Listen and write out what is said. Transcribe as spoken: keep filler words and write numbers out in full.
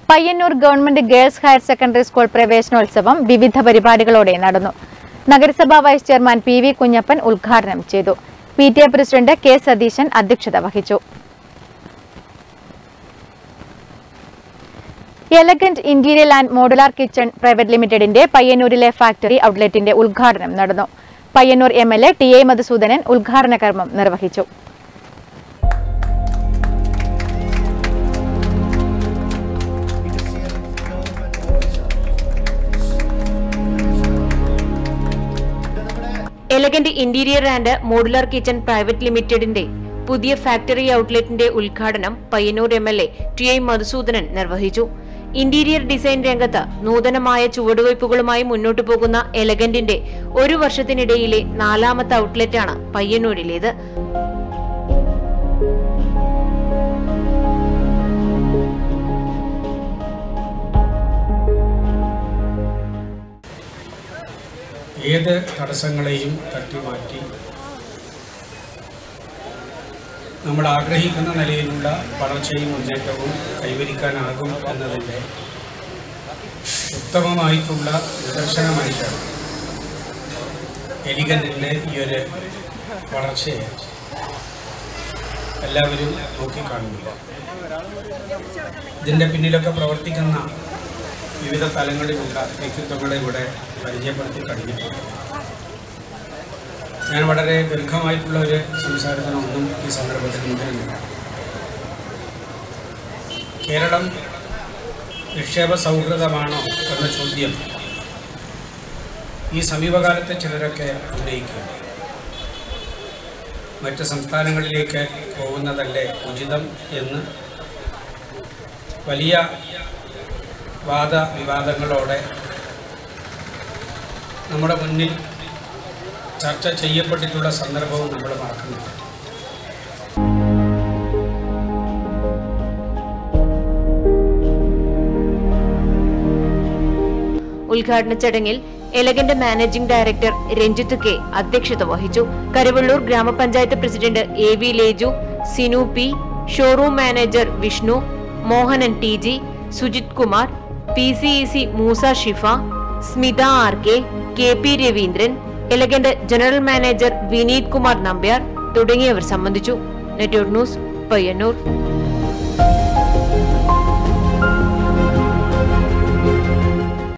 Payyanur government girls higher secondary school പ്രവേശനോത്സവം വിവിധ പരിപാടികളോടെ നടന്നു. നഗരസഭാ vice chairman P V Kunhappan ഉദ്ഘാടനം ചെയ്തു. P T A president K Satheesan അധ്യക്ഷത വഹിച്ചു. Elegant Interior and Modular Kitchen Private ലിമിറ്റഡിന്റെ പയ്യന്നൂരിലെ ഫാക്ടറി ഔട്ട്ലെറ്റിന്റെ ഉദ്ഘാടനം നടന്നു. Payyanur M L A T A Madhusoodanan ഉദ്ഘാടന കർമ്മം നിർവഹിച്ചു. Elegant Interior and Modular Kitchen Private ലിമിറ്റഡിന്റെ പുതിയ ഫാക്ടറി ഔട്ട്ലെറ്റിന്റെ ഉദ്ഘാടനം Payyanur M L A T A Madhusoodanan നിർവഹിച്ചു. ഇന്റീരിയർ ഡിസൈൻ രംഗത്ത് നൂതനമായ ചുവടുവയ്പുകളുമായി മുന്നോട്ടു പോകുന്ന എലഗന്റിന്റെ ഒരു വർഷത്തിനിടയിലെ നാലാമത്തെ ഔട്ട്ലെറ്റാണ് പയ്യന്നൂരിലേത്. ഏത് തടസ്സങ്ങളെയും തട്ടിമാറ്റി നമ്മൾ ആഗ്രഹിക്കുന്ന നിലയിലുള്ള വളർച്ചയും മുന്നേറ്റവും കൈവരിക്കാനാകും എന്നതിൻ്റെ ഉത്തമമായിട്ടുള്ള നിദർശനമായിട്ടാണ് എലിഗന്റിൻ്റെ ഈ ഒരു വളർച്ചയെ എല്ലാവരും നോക്കിക്കാണുന്നില്ല. ഇതിൻ്റെ പിന്നിലൊക്കെ പ്രവർത്തിക്കുന്ന വിവിധ തലങ്ങളിലുള്ള വ്യക്തിത്വങ്ങളെ ഇവിടെ പരിചയപ്പെടുത്തി കഴിഞ്ഞിട്ടുണ്ട്. ഞാൻ വളരെ ദീർഘമായിട്ടുള്ള ഒരു സംസാരത്തിനൊന്നും ഈ സന്ദർഭത്തിൽ മുതിരുന്നില്ല. കേരളം നിക്ഷേപ സൗഹൃദമാണോ എന്ന ചോദ്യം ഈ സമീപകാലത്തെ ചിലരൊക്കെ ഉന്നയിക്കുക. മറ്റ് സംസ്ഥാനങ്ങളിലേക്ക് പോകുന്നതല്ലേ ഉചിതം എന്ന് വലിയ വാദ വിവാദങ്ങളോടെ നമ്മുടെ മുന്നിൽ ചർച്ച ചെയ്യപ്പെട്ടിട്ടുള്ള സന്ദർഭവും നമ്മൾ മറക്കുന്നില്ല. ഉദ്ഘാടന ചടങ്ങിൽ Elegant managing director Ranjith K അധ്യക്ഷത വഹിച്ചു. കരുവള്ളൂർ ഗ്രാമപഞ്ചായത്ത് president A V Leju, Sinu P, showroom manager Vishnu, Mohanan T G, Sujith Kumar, P C E C Moosa Shifa, Smitha R K, K P Raveendran, Elegant general manager Vineeth Kumar Nambiar തുടങ്ങിയവർ സംബന്ധിച്ചു. Network news, Payyanur.